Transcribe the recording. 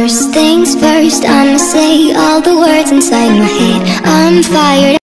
First things first, I'ma say all the words inside my head. I'm fired